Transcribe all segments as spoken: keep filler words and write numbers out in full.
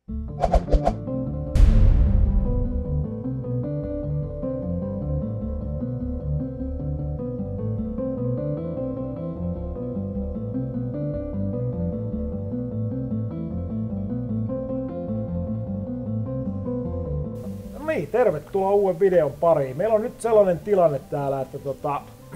Niin, tervetuloa uuden videon pariin. Meillä on nyt sellainen tilanne täällä, että tota,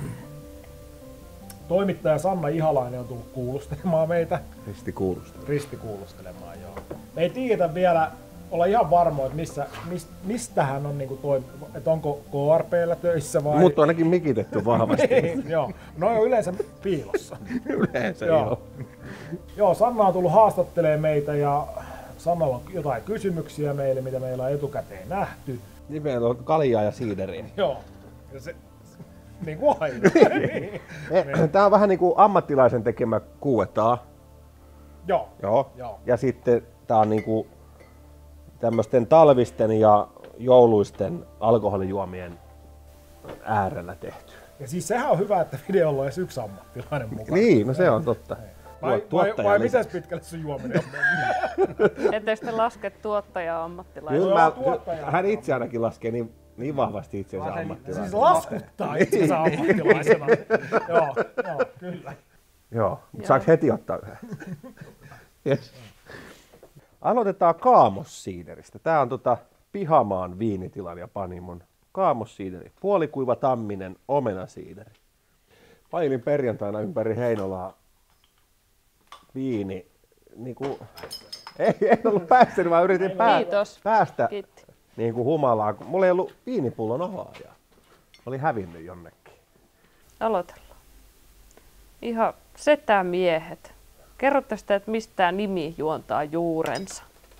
toimittaja Sanna Ihalainen on tullut kuulustelemaan meitä. Ristikuulustelemaan. Ristikuulustelemaan, joo. Me ei tiedetä vielä, olla ihan varmoja, että missä, mist, mistä hän on niinku toim... että onko K R P:llä töissä vai... Mutta on ainakin mikitetty vahvasti. Niin, joo. No on yleensä piilossa. Yleensä joo. joo. Joo, Sanna on tullut haastattelemaan meitä ja Sannalla on jotain kysymyksiä meille, mitä meillä on etukäteen nähty. Niin meillä on kaljaa ja siideriä. Joo. Ja se, niin kuin aina. niin. Tää on vähän niinku ammattilaisen tekemä Q and A. Joo. Joo. Joo. Ja sitten tää on niinku tämmösten talvisten ja jouluisten alkoholijuomien äärellä tehty. Ja siis sehän on hyvä, että videolla on edes yksi ammattilainen mukana. Niin, no se on totta. Vai, vai, vai mitäs pitkälle sun juominen on mennyt? Ette sitten laske tuottajaa ammattilaisen? Kyllä mä, tuottaja. hän itse ainakin laskee niin, niin vahvasti itsensä ammattilaisena. Siis laskuttaa itsensä ammattilaisena. joo, joo, kyllä. Joo, mutta saaks heti ottaa yhden? Yes. Aloitetaan Kaamossiideristä. Tää on tota Pihamaan viinitilan ja panimon Kaamossiideri. Puolikuiva tamminen omenasiideri. Pailin perjantaina ympäri Heinolaa viini. Niinku, ei, ei ollut päässyt, vaan yritin pää, päästä niinku humalaan. Mulla ei ollut viinipullon avaajaa. Oli hävinnyt jonnekin. Aloitellaan. Ihan setämiehet. Kerrotte sitä, että mistä tämä nimi juontaa juurensa?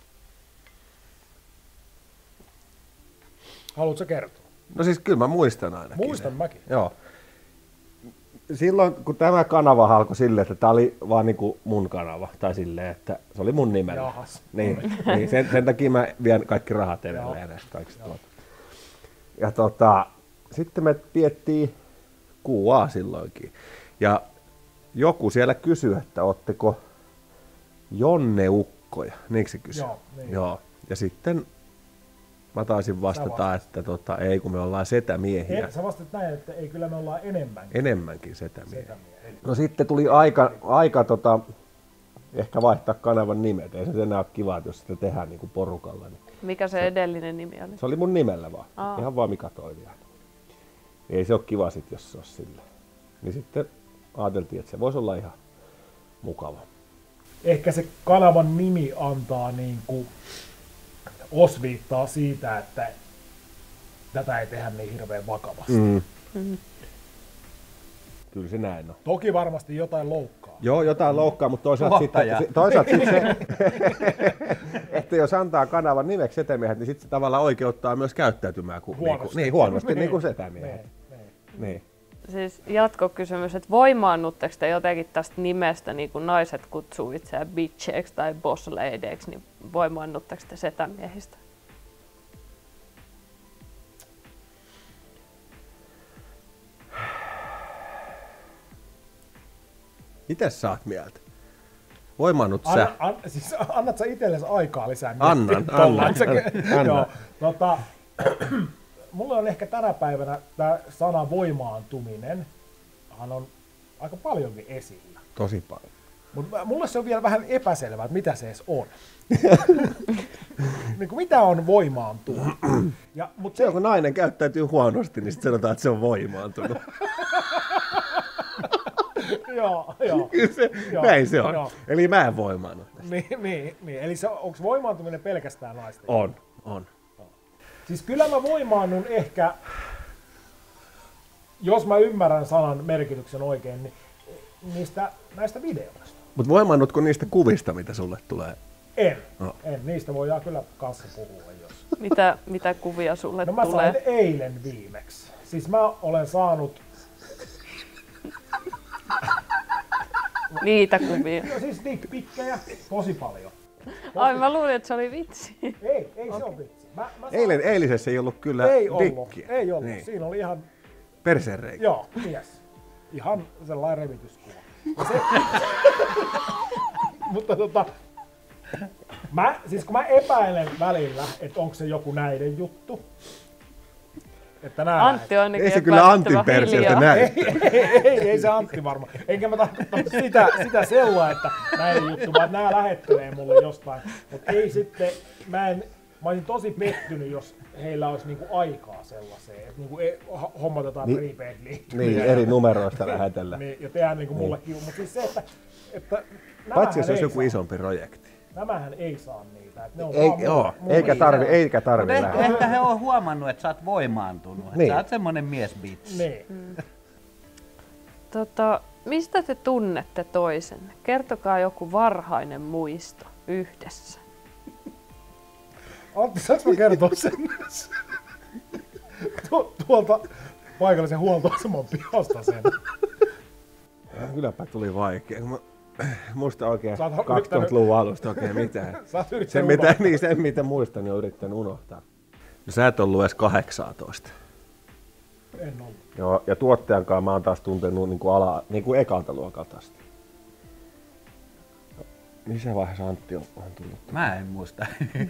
Haluatko kertoa? No siis kyllä mä muistan ainakin. Muistan mäkin. Joo. Silloin kun tämä kanava alkoi silleen, että tämä oli vaan niinku mun kanava, tai silleen, että se oli mun nimellä. Jahas. Niin, niin sen, sen takia mä vien kaikki rahat edelleen näistä kaikista tuolta. Ja tota, sitten me piettiin Q A silloinkin. Ja joku siellä kysyi, että ootteko Jonne-ukkoja, niinkö se kysyi? Joo, niin. Joo. Ja sitten mä taisin vastata, että tota, ei kun me ollaan setämiehiä. Ei, sä vastaat näin, että ei kyllä me ollaan enemmänkin. Enemmänkin setämiehiä. setämiehiä. No sitten tuli aika, aika tota, ehkä vaihtaa kanavan nimet. Ei se enää ole kiva, jos sitä tehdään niin kuin porukalla. Niin. Mikä se edellinen nimi oli? Se oli mun nimellä vaan. Aa. Ihan vaan Mika Toiviainen. Ei se ole kiva sit, jos se olisi sillä. Niin sitten ajateltiin, että se voisi olla ihan mukava. Ehkä se kanavan nimi antaa niinku osviittaa siitä, että tätä ei tehdä niin hirveän vakavasti. Mm. Mm. Kyllä se näin on. Toki varmasti jotain loukkaa. Joo, jotain loukkaa, mutta toisaalta sitten, toisaalta sitten se, että jos antaa kanavan nimeksi setämiehet, niin sitten se tavallaan oikeuttaa myös käyttäytymään kuin, huonosti. Niin, kuin, niin huonosti, niin, niin kuin setämiehet. Niin, niin. Niin. Siis jatkokysymys, että voimaannutteko te jotenkin tästä nimestä, niin kuin naiset kutsuu itseään bitcheiksi tai boss ladyiksi, niin voimaannutteko te setämiehistä? Mitäs sä oot mieltä? Voimaannut sä? Anna, an, siis annat sä itsellesi aikaa lisää? Annan, annan, annan. Joo, tota, mulle on ehkä tänä päivänä tämä sana voimaantuminen on aika paljonkin esillä. Tosi paljon. Mutta mulle se on vielä vähän epäselvää, että mitä se edes on. niin kuin, mitä on voimaantunut? Ja, mut se on, kun nainen käyttäytyy huonosti, niin sitten sanotaan, että se on voimaantunut. joo, joo. Kyllä se, joo, näin se on. Joo. Eli mä en voimaannu. Niin, niin, niin. Eli se, onko voimaantuminen pelkästään naisten? On, on. Siis kyllä mä voimaannun ehkä, jos mä ymmärrän sanan merkityksen oikein, niin niistä näistä videoista. Mutta voimaannutko niistä kuvista, mitä sulle tulee? En. No. En. Niistä voidaan kyllä kanssa puhua, jos. Mitä, mitä kuvia sulle no, mä tulee? sain eilen viimeksi. Siis mä olen saanut... Niitä kuvia. No siis dickpikkejä tosi paljon. Tosi... Ai mä luulin, että se oli vitsi. Ei, ei okay. Se ole vitsi. Mä, mä saan... Eilen, eilisessä ei ollut kyllä ei ollut, dikkiä. ei ollut. Niin. Siinä oli ihan... Perseenreikä. Joo, mies. Ihan sellainen revityskuva. Se... Mutta tota... Mä, siis kun mä epäilen välillä, että onko se joku näiden juttu. Että nää Antti on ainakin Ei se kyllä Antin epäilyttävän perseeltä hiljaa. näy. ei, ei, ei, ei se Antti varmaan. Enkä mä tarkoittanut sitä, sitä sellaa, että näiden juttu, vaan nää lähettelee mulle jostain. Mutta ei sitten, mä en, mä olisin tosi pettynyt, jos heillä olisi niinku aikaa sellaiseen, että niinku e, hommatetaan Niin. prepaid liittymiä. Niin, eri numeroista lähetellä. Niin, ja tehdään niinku Niin. mullekin. Mutta siis se, että, että Paitsi jos nämähän olisi ei joku saa, isompi projekti. nämähän ei saa niitä. Että ne on Ei, vaan joo, mulle- mulle eikä tarvi, iso. eikä Mutta tarvi ehkä, lähettää. ehkä he on huomannut, että sä oot voimaantunut. Että Niin. sä oot semmonen miesbitsi. Niin. Tota, mistä te tunnette toisenne? Kertokaa joku varhainen muisto yhdessä. Antti, saanko mä kertoa sen? Tu- tuolta paikallisen huoltoaseman pihasta sen. Kylläpä tuli vaikea. Mä, musta oikein Sä oot yrittänyt- kaksituhattaluvun alusta oikein mitään. Sä oot Sen yrittänyt mitä, unohtaa. niin, sen mitä muistan, niin olen yrittänyt unohtaa. No, sä et ollut edes kahdeksantoista. En ollut. Joo, ja tuottajan kanssa mä oon taas tuntenut niin kuin, ala, niin kuin ekalta luokalta asti. Missä vaiheessa Antti on, on tullut? Mä en muista.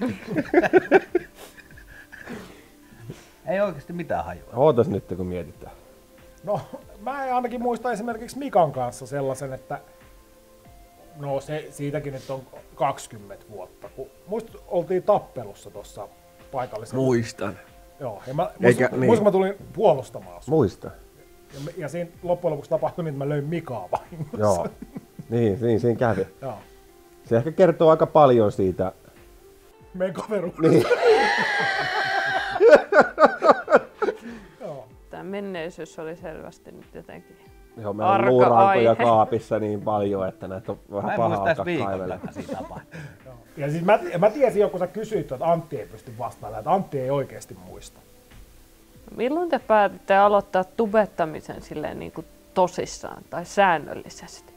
Ei oikeasti mitään hajua. Ootas nyt, kun mietitään. No, mä en ainakin muista esimerkiksi Mikan kanssa sellaisen, että no se siitäkin nyt on kaksikymmentä vuotta, kun muista oltiin tappelussa tuossa paikallisella. Muistan. Joo, ja mä, Eikä- muista, niin. muista, kun mä tulin puolustamaan sua. Muistan. Ja, me- ja siinä loppujen lopuksi tapahtui niin, että mä löin Mikaa vahingossa. Joo. Niin, niin, siinä kävi. Joo. Se ehkä kertoo aika paljon siitä. Meidän kaveruudesta. Niin. Joo. Tämä menneisyys oli selvästi nyt jotenkin. Joo, meillä on Arka luurankoja aihe. kaapissa niin paljon, että näitä on Mä vähän en paha muista edes alkaa viikon kaivella. takaisin tapahtuu. Joo. Ja siis mä, mä tiesin jo, kun sä kysyit, että Antti ei pysty vastaamaan, että Antti ei oikeasti muista. Milloin te päätitte aloittaa tubettamisen silleen niin kuin tosissaan tai säännöllisesti?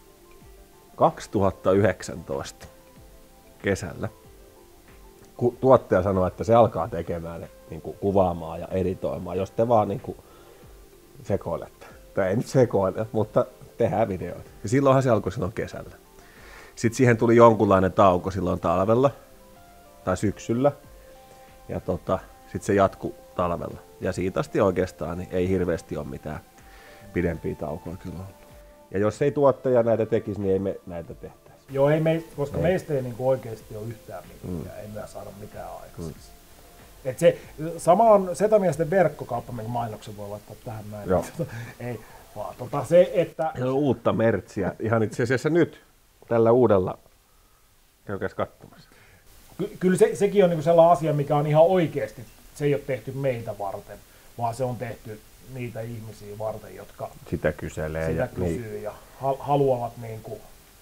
kaksituhattayhdeksäntoista kesällä. Ku, tuottaja sanoi, että se alkaa tekemään ne, niin kuin kuvaamaan ja editoimaan, jos te vaan niin kuin sekoilette. Tai ei nyt sekoile, mutta tehdään videoita. Ja silloinhan se alkoi silloin kesällä. Sitten siihen tuli jonkunlainen tauko silloin talvella tai syksyllä. Ja tota, sitten se jatkui talvella. Ja siitä asti oikeastaan niin ei hirveästi ole mitään pidempiä taukoja kyllä ollut. Ja jos ei tuottaja näitä tekisi, niin ei me näitä tehtäisi. Joo, ei me, koska Ei. meistä ei niinku oikeasti ole yhtään mitään, mm. ei me saada mitään aikaiseksi. Mm. Et se, sama on Setämiesten verkkokauppa, minkä mainoksen voi laittaa tähän näin. Joo. Ei, vaan tota se, että Se on uutta mertsiä. Ihan itse asiassa nyt, tällä uudella. Käykääs katsomassa. ky- kyllä se, sekin on niinku sellainen asia, mikä on ihan oikeasti, se ei ole tehty meitä varten, vaan se on tehty niitä ihmisiä varten, jotka Sitä kyselee. sitä ja, kysyy niin, ja hal- haluavat niinku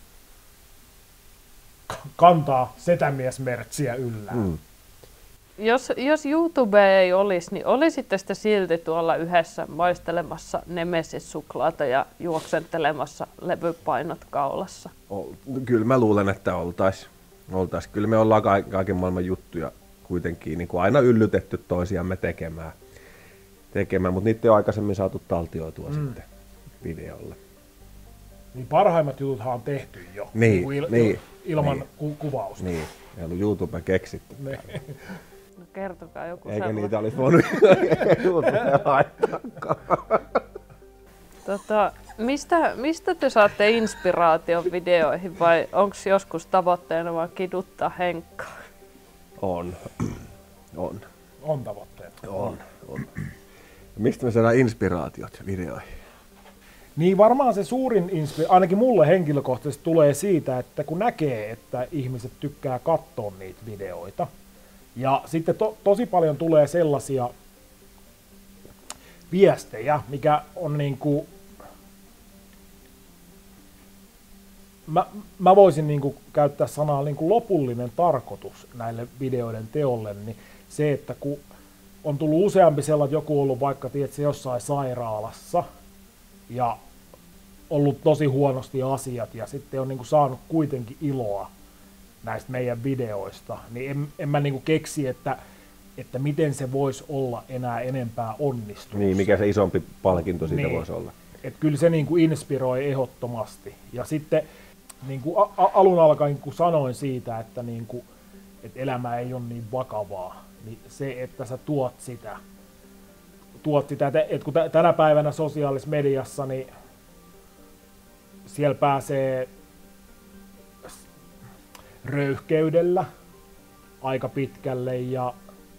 k- kantaa setämiesmertsiä yllään. mm. Jos, jos YouTube ei olisi, niin olisitte sitten silti tuolla yhdessä maistelemassa Nemesis-suklaata ja juoksentelemassa levypainot kaulassa? Ol- Kyllä mä luulen, että oltais. oltais. Kyllä me ollaan ka- kaiken maailman juttuja kuitenkin niin kuin aina yllytetty toisiamme tekemään. tekemään mutta niitä ei ole aikaisemmin saatu taltioitua mm. sitten videolla. Niin parhaimmat jututhan on tehty jo Niin, kuin il- niin, ilman niin. Ku- kuvausta. Niin, ei ollut YouTube keksitty. Niin. No kertokaa joku Eikä sellainen. niitä olisi voinut YouTubeen laittaakaan. Tota, mistä, mistä te saatte inspiraation videoihin vai onko joskus tavoitteena vaan kiduttaa Henkkaa? On. On. On tavoitteet. On. on. Mistä me saadaan inspiraatiot videoihin? Niin varmaan se suurin inspiraatio, ainakin mulle henkilökohtaisesti tulee siitä, että kun näkee, että ihmiset tykkää katsoa niitä videoita. Ja sitten to, tosi paljon tulee sellaisia viestejä, mikä on niinku, mä, mä voisin niinku käyttää sanaa niinku lopullinen tarkoitus näille videoiden teolle, niin se, että kun on tullut useampi sellainen, että joku on ollut vaikka tiedätkö, jossain sairaalassa ja ollut tosi huonosti asiat ja sitten on niinku saanut kuitenkin iloa näistä meidän videoista, niin en, en mä niinku keksi, että, että miten se voisi olla enää enempää onnistunut. Niin, mikä se isompi palkinto siitä Niin. voisi olla. Et kyllä se niinku inspiroi ehdottomasti. Ja sitten niinku a- a- alun alkaen kun sanoin siitä, että niinku että elämä ei ole niin vakavaa, niin se, että sä tuot sitä, tuot sitä, että kun tänä päivänä sosiaalisessa mediassa, niin siellä pääsee röyhkeydellä aika pitkälle ja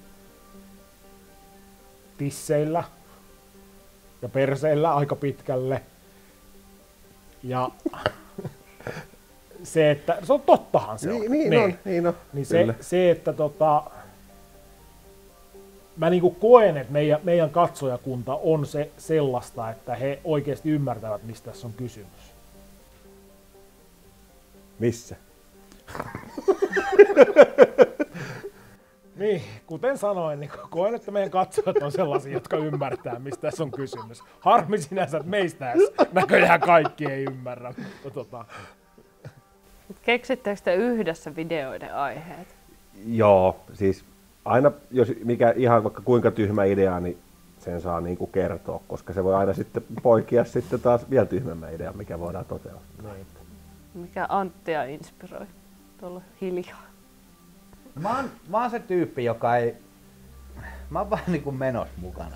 tisseillä ja perseillä aika pitkälle. Ja se, että se on tottahan se on. Niin, niin, niin. on, niin on. Niin se, se, että tota, mä niinku koen, että meidän, meidän katsojakunta on se sellaista, että he oikeasti ymmärtävät, mistä tässä on kysymys. Missä? Niin, kuten sanoin, niin koen, että meidän katsojat on sellaisia, jotka ymmärtää, mistä tässä on kysymys. Harmi sinänsä, että meistä edes näköjään kaikki ei ymmärrä. Mutta tota. Keksittekö te yhdessä videoiden aiheet? Joo, siis aina, jos mikä ihan vaikka kuinka tyhmä idea, niin sen saa niin kuin kertoa, koska se voi aina sitten poikia sitten taas vielä tyhmemmän idean, mikä voidaan toteuttaa. Niin. Mikä Anttia inspiroi tuolla hiljaa? Mä oon, mä oon se tyyppi, joka ei... Mä oon vaan niinku menossa mukana.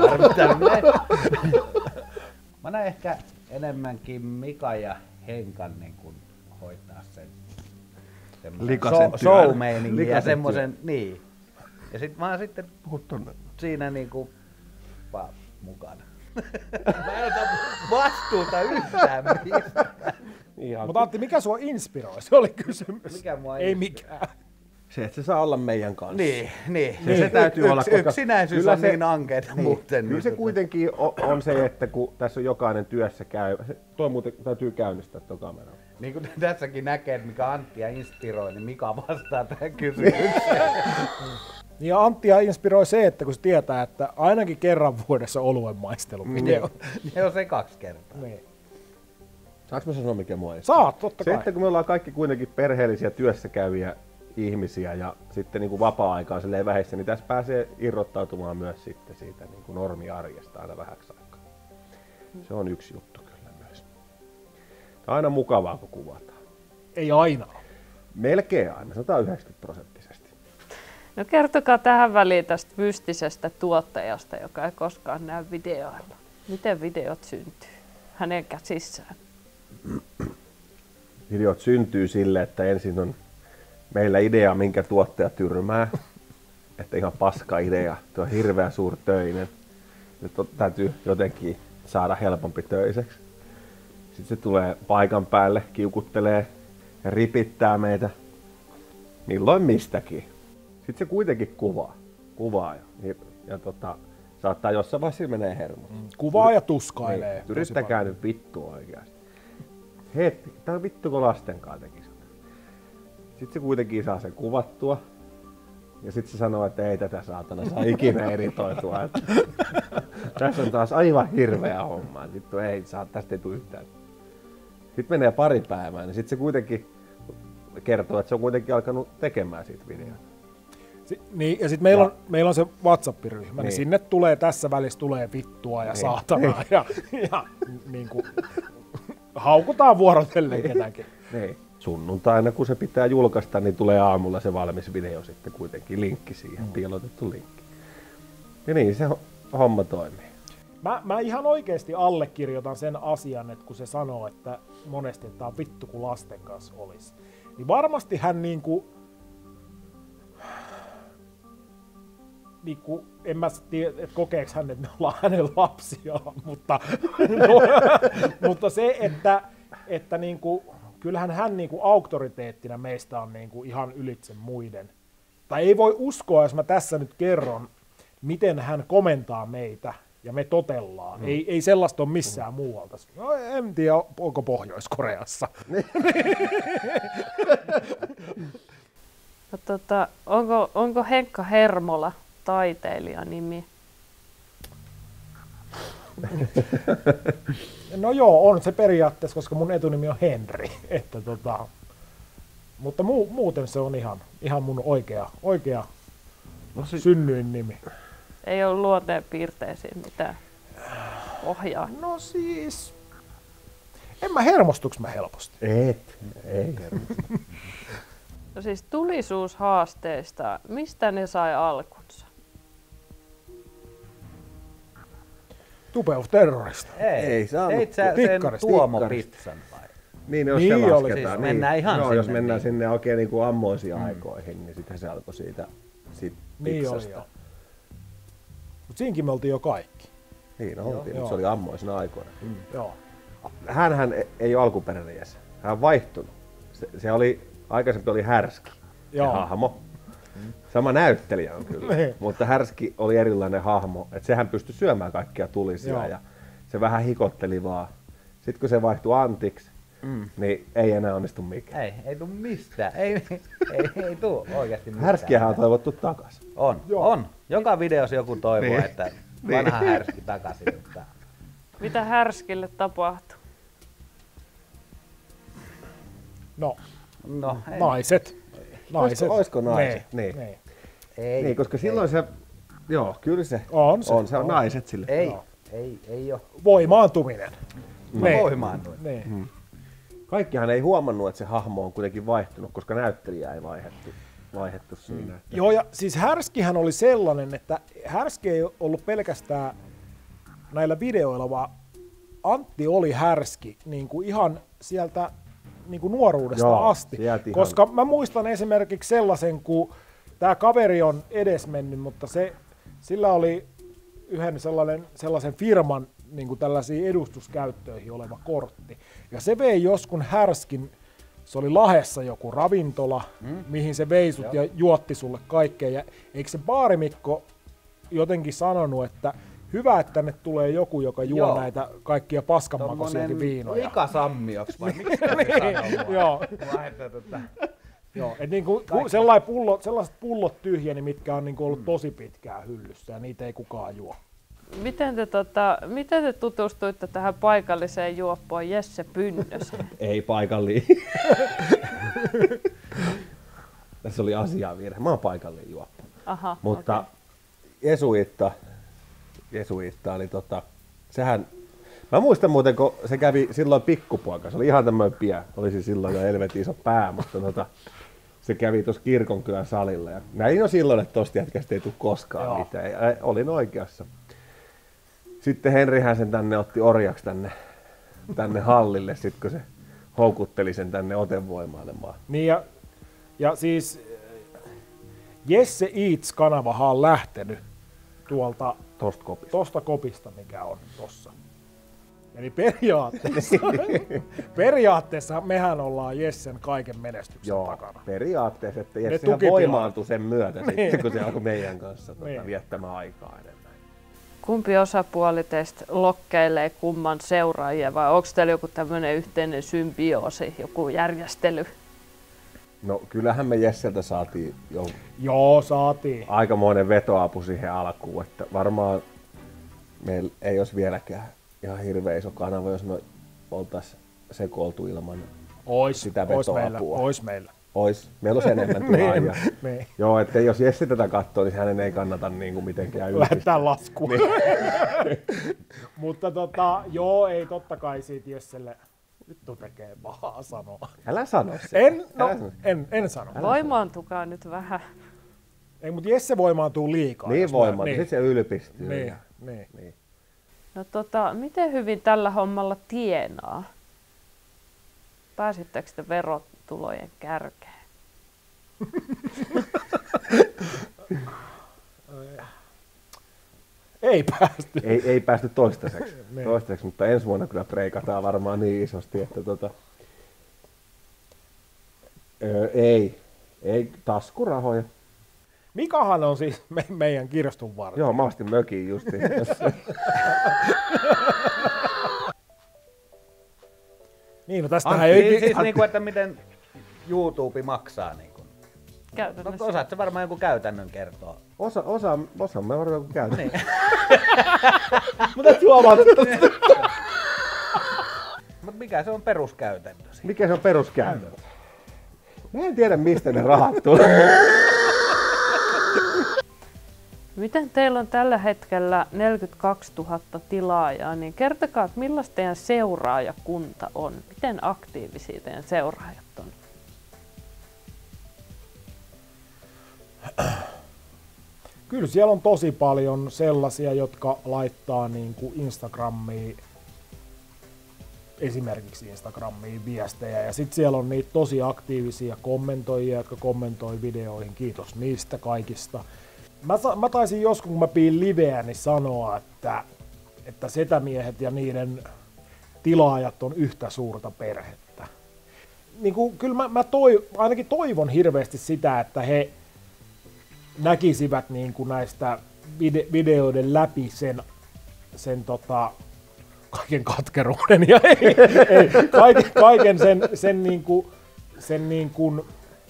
Mä näen ehkä enemmänkin Mika ja Henkan niin kun hoitaa sen Likasen so, työn. show-meiningin ja Likasen semmosen, niin. Ja sit mä oon sitten Puhut tonne. siinä niinku vaan mukana. Mä en ota vastuuta yhtään mistään. Ihan. Mutta Antti, mikä sua inspiroi? Se oli kysymys. Mikä mua ei inspiroi? mikään. Se, että se saa olla meidän kanssa. Niin, niin. Se, se täytyy Yks, olla, koska yksinäisyys kyllä on se- niin ankeeta Niin. muuten. Kyllä se niin kuitenkin on, on se, että kun tässä on jokainen työssä käy, se, toi muuten täytyy käynnistää tuo kamera. Niin kuin tässäkin näkee, että mikä Anttia inspiroi, niin Mika vastaa tähän kysymykseen. Ja Anttia inspiroi se, että kun se tietää, että ainakin kerran vuodessa oluen maisteluvideo. Ne on se kaksi kertaa. Niin. Saanko mä sanoa, mikä mua inspiroi? Saat, totta Se, kai. että kun me ollaan kaikki kuitenkin perheellisiä työssä käyviä ihmisiä ja sitten niin kuin vapaa-aikaa silleen vähissä, niin tässä pääsee irrottautumaan myös sitten siitä niin kuin normiarjesta aina vähäksi aikaa. Se on yksi juttu kyllä myös. Tämä on aina mukavaa, kun kuvataan. Ei aina. Melkein aina, sanotaan yhdeksänkymmentä prosenttisesti. No kertokaa tähän väliin tästä mystisestä tuottajasta, joka ei koskaan näy videoilla. Miten videot syntyy hänen käsissään? Videot syntyy sille, että ensin on meillä idea, minkä tuottaja tyrmää. Että ihan paska idea, tuo on hirveä suurtöinen. Nyt on, täytyy jotenkin saada helpompi töiseksi. Sitten se tulee paikan päälle, kiukuttelee ja ripittää meitä milloin mistäkin. Sitten se kuitenkin kuvaa. Kuvaa ja, ja, ja tota, saattaa jossain vaiheessa menee hermo. Kuvaa ja tuskailee. Niin, yrittäkää nyt vittua oikeasti. Hetki, tää on vittu kun lasten kanssa tekisi. Sitten se kuitenkin saa sen kuvattua. Ja sitten se sanoo, että ei tätä saatana saa ikinä editoitua. Että tässä on taas aivan hirveä homma. Sitten ei saa, tästä ei tule yhtään. Sitten menee pari päivää, niin sitten se kuitenkin kertoo, että se on kuitenkin alkanut tekemään siitä videota. Si- niin, ja sitten meillä, Ja- on, meillä on se WhatsApp-ryhmä, niin. Niin. niin sinne tulee tässä välissä tulee vittua ja Niin. saatanaa ja, ja niin kuin, haukutaan vuorotellen ketäkin. Niin. Sunnuntaina, kun se pitää julkaista, niin tulee aamulla se valmis video sitten kuitenkin, linkki siihen, mm. piilotettu linkki. Ja niin se ho- homma toimii. Mä, mä ihan oikeasti allekirjoitan sen asian, että kun se sanoo, että monesti, että tää on vittu kun lasten kanssa olisi. Niin varmasti hän niinku, niinku en mä tiedä, että kokeeks hän, että me ollaan hänen lapsia, mutta, mutta se, että, että niinku, kyllähän hän niinku auktoriteettina meistä on niinku ihan ylitse muiden. Tai ei voi uskoa, jos mä tässä nyt kerron, miten hän komentaa meitä ja me totellaan. Mm. Ei, ei sellaista ole missään mm. muualta. No, en tiedä, onko Pohjois-Koreassa. No, tota, onko, onko Henkka Hermola taiteilijan nimi? No joo, on se periaatteessa, koska mun etunimi on Henri. Että tota, mutta mu, muuten se on ihan, ihan mun oikea, oikea No se, synnyin nimi. Ei ole luonteen piirteisiin mitään ohjaa. No siis, en mä hermostuks mä helposti. et, ei. No siis tulisuushaasteista, mistä ne sai alkunsa? Tupeusterrorista. Ei, Ei saanut. Teit sä sen Pikkarista, Tuomo-pizzan vai? Niin, jos Niin se oli. lasketaan. Siis mennään ihan joo, sinne, jos mennään niin. sinne oikein niin kuin ammoisiin mm. aikoihin, niin sitten se alkoi siitä, siitä Niin oli pizzasta. joo. Mut siinkin me oltiin jo kaikki. Niin oltiin, Joo. mutta se oli ammoisina aikoina. Mm. Joo. Hänhän ei ole alkuperäinen jäsen. Hän on vaihtunut. Se, se oli, aikaisempi oli Härski, Joo. se hahmo. Sama näyttelijä on kyllä, Niin. mutta Härski oli erilainen hahmo. Että sehän pystyi syömään kaikkia tulisia Joo. ja se vähän hikotteli vaan. Sitten kun se vaihtui Antiksi, mm. niin ei enää onnistu mikään. Ei, ei tuu mistään. Ei, ei, ei tuu oikeasti mistään. Härskiähän on toivottu takaisin. On, Joo. on. Joka videossa joku toivoo, Niin. että vanha Härski takaisin. Että... Mitä Härskille tapahtui? No, No, ei. naiset. Naiset. Olisiko, olisiko naiset? Niin. Niin. niin. Ei, Niin, koska silloin se, joo, kyllä se On se. on, se on naiset sille. Ei, Joo. ei, ei oo. Voimaantuminen. Mä Niin. voimaannuin. Niin. Kaikkihan ei huomannut, että se hahmo on kuitenkin vaihtunut, koska näyttelijä ei vaihdettu, vaihdettu siinä. Että... Joo, ja siis Härskihän oli sellainen, että Härski ei ollut pelkästään näillä videoilla, vaan Antti oli Härski niin kuin ihan sieltä niin kuin nuoruudesta Joo, asti. sieltä ihan- Koska mä muistan esimerkiksi sellaisen, kun tämä kaveri on edesmennyt, mutta se, sillä oli yhden sellainen, sellaisen firman niin kuin tällaisiin edustuskäyttöihin oleva kortti. Ja se vei joskun Härskin, se oli Lahessa joku ravintola, mm. mihin se vei sut ja juotti sulle kaikkea. Ja eikö se baarimikko jotenkin sanonut, että hyvä, että tänne tulee joku, joka juo Joo. näitä kaikkia paskanmakoisiakin viinoja. Likasammioksi vai miksi se sanoo? Joo. Mua, että tota... Joo, et niin kuin, sellaiset pullot, sellaiset pullot tyhjeni, mitkä on niin kuin ollut tosi pitkään hyllyssä ja niitä ei kukaan juo. Miten te, tota, miten te tutustuitte tähän paikalliseen juoppoon Jesse Pynnöseen? Ei paikallinen. Tässä oli asiavirhe. Mä oon paikallinen juoppo. Aha, Mutta okei. Jesuitta, Jesuitta oli tota, sehän, mä muistan muuten, kun se kävi silloin pikkupoika, se oli ihan tämmöinen pieni, olisi silloin jo helvetin iso pää, mutta tota, se kävi tuossa kirkonkylän salilla ja näin jo silloin, että tosta jätkästä ei tule koskaan Joo. mitään, ja olin oikeassa. Sitten Henrihän sen tänne otti orjaksi tänne, tänne hallille, sit kun se houkutteli sen tänne otevoimailemaan. Niin ja, ja siis äh, Jesse Eats-kanavahan on lähtenyt tuolta Tosta kopista. tosta kopista, mikä on tossa. Eli periaatteessa, periaatteessa mehän ollaan Jessen kaiken menestyksen Joo, takana. periaatteessa, että Ne Jessehän tukipilarit. voimaantui sen myötä Niin. sitten, kun se alkoi meidän kanssa tuota, Niin. viettämään aikaa enemmän. Kumpi osapuoli teistä lokkeilee kumman seuraajia vai onko teillä joku tämmöinen yhteinen symbioosi, joku järjestely? No kyllähän me Jesseltä saatiin jo Joo, saatiin. aikamoinen vetoapu siihen alkuun, että varmaan meillä ei olisi vieläkään ihan hirveän iso kanava, jos me oltaisiin sekoiltu ilman Ois, sitä ois meillä, vetoapua. ois meillä. Ois. Meillä olisi enemmän tilaajia. niin. Joo, että jos Jesse tätä katsoo, niin hänen ei kannata niin kuin mitenkään ylpistää. Lähettää laskuun. Mutta tota, joo, ei totta kai siitä Jesselle vittu tekee pahaa sanoa. Älä sano sitä. En, no, Älä sano. en, en sano. Voimaantukaa nyt vähän. Ei, mutta Jesse voimaantuu liikaa. Niin jos mä- voimaa, niin, sitten se ylpistyy. niin, ja- niin. niin. No tota, miten hyvin tällä hommalla tienaa? Pääsittekö te verotulojen kärkeen? Ei päästy. Ei, ei päästy toistaiseksi, Niin. toistaiseksi, mutta ensi vuonna kyllä preikataan varmaan niin isosti, että tota, öö, ei, ei taskurahoja. Mikahan on siis me, meidän kirstun vartija. Joo, mä ostin mökin justiin. Niin, no tästä Antti, ei... siis, siis niinku, että miten YouTube maksaa. Niinku. No, Käytännössä. osaat sä varmaan joku käytännön kertoa. Osa, osa, osa me varmaan joku käytä. Niin. Mutta huomaat, Mut mikä se on peruskäytäntö siinä? mikä se on peruskäytäntö? Mä en tiedä, mistä ne rahat tulee. Miten teillä on tällä hetkellä neljäkymmentäkaksituhatta tilaajaa, niin kertokaa, että millaista teidän seuraajakunta on? Miten aktiivisia teidän seuraajat on? Kyllä siellä on tosi paljon sellaisia, jotka laittaa niin kuin Instagramiin, esimerkiksi Instagramiin viestejä, ja sitten siellä on niitä tosi aktiivisia kommentoijia, jotka kommentoi videoihin, kiitos niistä kaikista. Mä, mä taisin joskus, kun mä piin liveä, niin sanoa, että, että setämiehet ja niiden tilaajat on yhtä suurta perhettä. Niin kuin, kyllä mä, mä toi, ainakin toivon hirveästi sitä, että he näkisivät niin kuin näistä vide- videoiden läpi sen, sen tota, kaiken katkeruuden ja ei, ei, kaiken, kaiken sen, sen, niin kuin, sen niin kuin,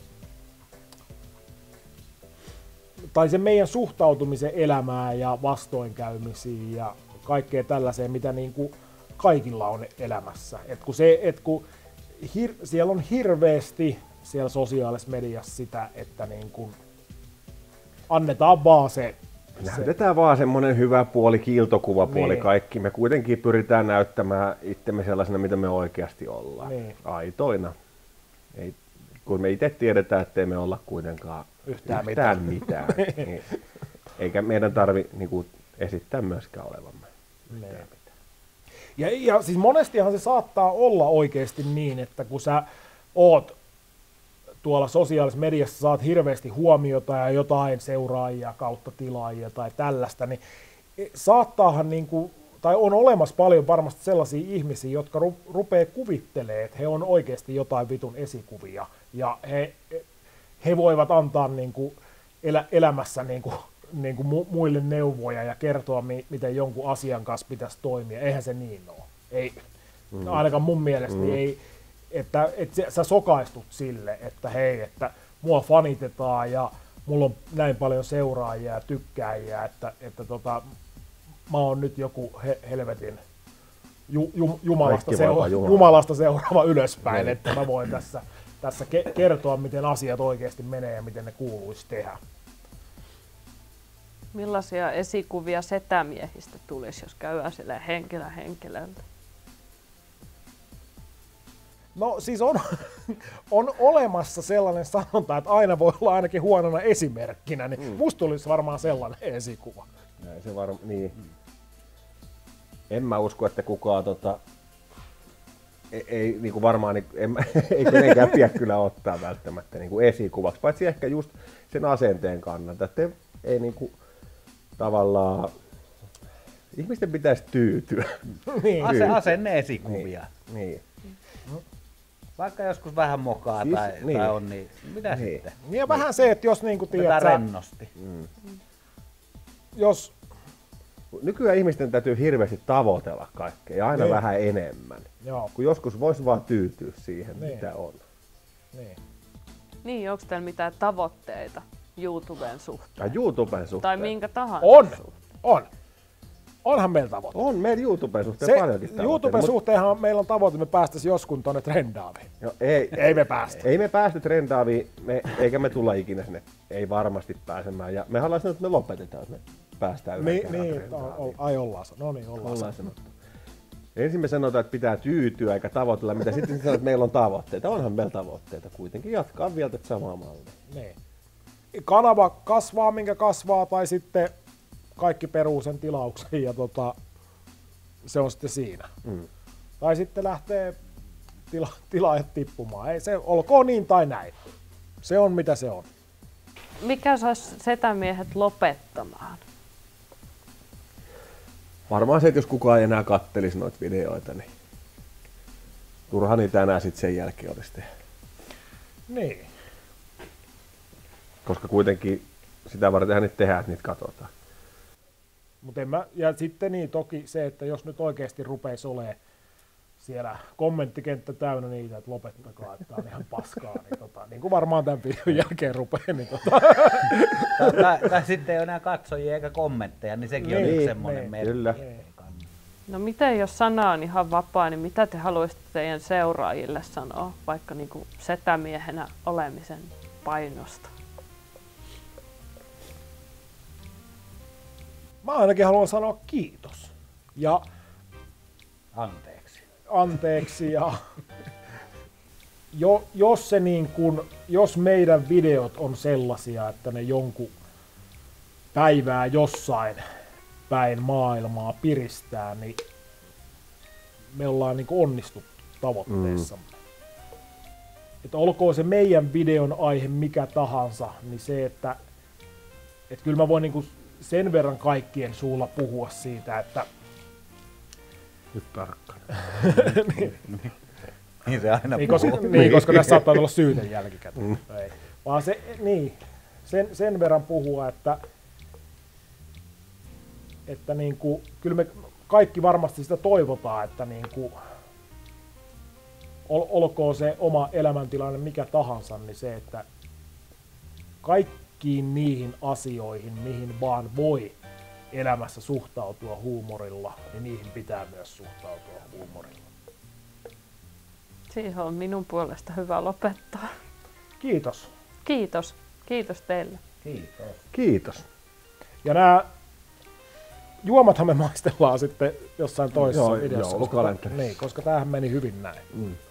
tai sen meidän suhtautumisen elämään ja vastoinkäymisiin ja kaikkea tällaiseen, mitä niin kuin kaikilla on elämässä. Et kun se, et kun hir, siellä on hirveästi siellä sosiaalisessa mediassa sitä, että niin kuin annetaan vaan se. Näytetään vaan semmoinen hyvä puoli, kiiltokuvapuoli niin. Kaikki. Me kuitenkin pyritään näyttämään itsemme sellaisena, mitä me oikeasti ollaan. Niin. Aitoina. Ei, kun me itse tiedetään, ettei me olla kuitenkaan Yhtään yhtään mitään. mitään. niin. Eikä meidän tarvi niin kuin, esittää myöskään olevamme yhtään Niin. mitään. Ja, ja siis monestihan se saattaa olla oikeasti niin, että kun sä oot tuolla sosiaalisessa mediassa, saat hirveästi huomiota ja jotain seuraajia kautta tilaajia tai tällaista, niin saattaahan niin kuin, tai on olemassa paljon varmasti sellaisia ihmisiä, jotka ru, rupeaa kuvittelemaan, että he on oikeasti jotain vitun esikuvia ja he, he voivat antaa niin kuin elä, elämässä niin kuin, niin kuin mu, muille neuvoja ja kertoa, mi, miten jonkun asian kanssa pitäisi toimia. Eihän se niin ole. Ei, mm. Ainakaan mun mielestä mm. ei, että, että sä sokaistut sille, että hei, että mua fanitetaan ja mulla on näin paljon seuraajia ja tykkääjiä, että, että tota, mä oon nyt joku he, helvetin ju, ju, jumalasta, seura- jumalasta seuraava ylöspäin, mm. että mä voin tässä, tässä ke- kertoa, miten asiat oikeasti menee ja miten ne kuuluisi tehdä. Millaisia esikuvia setämiehistä tulisi, jos käydään sille henkilö henkilöltä? No siis on, on olemassa sellainen sanonta, että aina voi olla ainakin huonona esimerkkinä, niin mm. musta tulisi varmaan sellainen esikuva. Näin se varmaan, niin. Mm. En mä usko, että kukaan tota, ei, ei niinku varmaan, niin, en, ei kenenkään pidä kyllä ottaa välttämättä niinku esikuvaksi, paitsi ehkä just sen asenteen kannalta, että ei niinku tavallaan, ihmisten pitäisi tyytyä. Niin. Ase, asenne esikuvia. Niin. niin. Vaikka joskus vähän mokaa siis, tai, niin. tai on, niin mitä niin. sitten? Niin ja vähän se, että jos niinku tiedät, rennosti. Mm. Jos nykyään ihmisten täytyy hirveästi tavoitella kaikkea ja aina niin. vähän enemmän. Joo. Kun joskus voisi vaan tyytyä siihen, niin. mitä on. Niin. Niin, onko teillä mitään tavoitteita YouTuben suhteen? Ja YouTuben suhteen. Tai minkä tahansa on. suhteen? On. Onhan meillä tavoite. On meillä YouTuben suhteen se, paljonkin tavoitteita. YouTuben mut... suhteenhan meillä on tavoite, että me päästäisiin joskus tuonne trendaaviin. No, ei, ei me päästä. Ei me päästä trendaaviin, me, eikä me tulla ikinä sinne. Ei varmasti pääsemään. Ja me haluaisin, että me lopetetaan, että me päästään yhden niin, kerran niin, trendaaviin. Ai ollaan, no niin, ollaan, ollaan sanottu. Ensin me sanotaan, että pitää tyytyä eikä tavoitella, mitä sitten sanotaan, että meillä on tavoitteita. Onhan meillä tavoitteita kuitenkin. Jatkaa vielä tätä samaa mallia. Niin. Kanava kasvaa, minkä kasvaa, tai sitten kaikki peruu sen tilauksen ja tota, se on sitten siinä. Mm. Tai sitten lähtee tila, tilaajat tippumaan. Ei se olkoon niin tai näin. Se on mitä se on. Mikä saisi setämiehet lopettamaan? Varmaan se, että jos kukaan ei enää kattelisi noita videoita, niin turha niitä enää sitten sen jälkeen olisi tehdä. Niin. Koska kuitenkin sitä vartenhan niitä tehdään, että niitä katsotaan. Mut en mä, ja sitten niin toki se, että jos nyt oikeasti rupeisi olemaan siellä kommenttikenttä täynnä niitä, että lopettakaa, että on ihan paskaa, niin, tota, niin kuin varmaan tämän videon jälkeen rupeaa. Niin tota. tai, tai, tai sitten ei ole enää katsojia eikä kommentteja, niin sekin niin, on yksi semmoinen niin, merkki. Kyllä. No miten jos sana on ihan vapaa, niin mitä te haluaisitte teidän seuraajille sanoa, vaikka niin kuin setämiehenä olemisen painosta? Mä ainakin haluan sanoa kiitos. Ja anteeksi. Anteeksi ja jo, jos, se niin kun, jos meidän videot on sellaisia, että ne jonkun päivää jossain päin maailmaa piristää, niin me ollaan niin kuin onnistuttu tavoitteessamme. Mm. Että olkoon se meidän videon aihe mikä tahansa, niin se, että, että kyllä mä voin niin kuin sen verran kaikkien suulla puhua siitä, että nyt tarkkaan. niin, niin se aina niin, koska, niin, koska tässä saattaa olla syytä jälkikäteen. Mm. Ei. Vaan se, niin, sen, sen verran puhua, että, että niin kuin, kyllä me kaikki varmasti sitä toivotaan, että niin kuin, ol, olkoon se oma elämäntilanne mikä tahansa, niin se, että kaikkiin niihin asioihin, mihin vaan voi elämässä suhtautua huumorilla, niin niihin pitää myös suhtautua huumorilla. Siihen on minun puolesta hyvä lopettaa. Kiitos. Kiitos. Kiitos teille. Kiitos. Kiitos. Ja nämä juomathan me maistellaan sitten jossain toisessa Joo, videossa. joulukalenterissa. Koska, niin, koska tämähän meni hyvin näin. Mm.